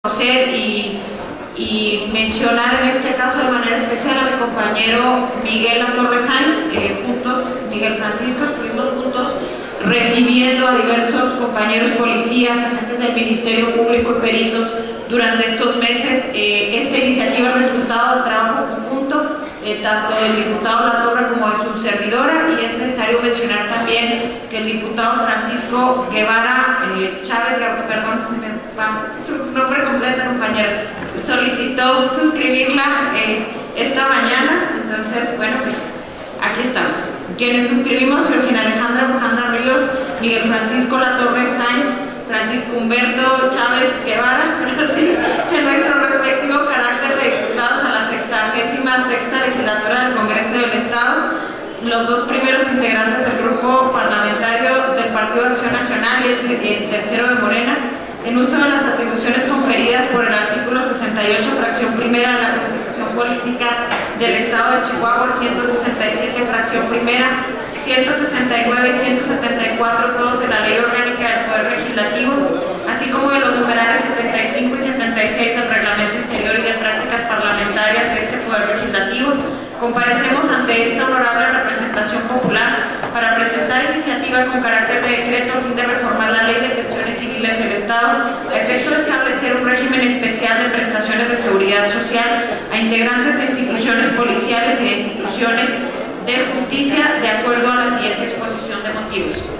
Conocer y mencionar en este caso de manera especial a mi compañero Miguel La Torre Sainz. Miguel Francisco, estuvimos juntos recibiendo a diversos compañeros policías, agentes del Ministerio Público y peritos durante estos meses. Esta iniciativa es resultado de trabajo conjunto tanto del diputado La Torre como de su servidora, y es necesario mencionar también que el diputado Francisco Guevara Chávez, perdón, se me va su nombre completo, compañero, solicitó suscribirla esta mañana. Entonces, bueno, pues aquí estamos. Quienes suscribimos: Georgina Alejandra Bujanda Ríos, Miguel Francisco La Torre Sainz, Francisco Humberto Chávez Guevara, en nuestro respectivo carácter de diputados a la 66ª legislatura del Congreso del Estado, los dos primeros integrantes del grupo parlamentario del Partido de Acción Nacional y el tercero de Morena, en uso de las atribuciones conferidas por el artículo 68, fracción primera de la Constitución Política del Estado de Chihuahua, 167, fracción primera, 169 y 174, todos de la Ley Orgánica del Poder Legislativo, así como de los numerales 75 y 76 del Reglamento Interior y de Prácticas Parlamentarias de este Poder Legislativo, comparecemos ante esta honorable representación popular para presentar iniciativas con carácter de decreto a fin de reformar la Ley de Pensiones Civiles del Estado, a efecto de establecer un régimen especial de prestaciones de seguridad social a integrantes de instituciones policiales y de instituciones de justicia, de acuerdo a la siguiente exposición de motivos.